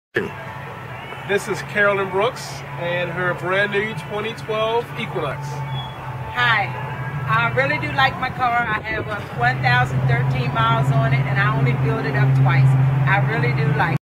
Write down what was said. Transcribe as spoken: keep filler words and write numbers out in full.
This is Carolyn Brooks and her brand new twenty twelve Equinox. Hi, I really do like my car. I have uh, one thousand thirteen miles on it and I only filled it up twice. I really do like it.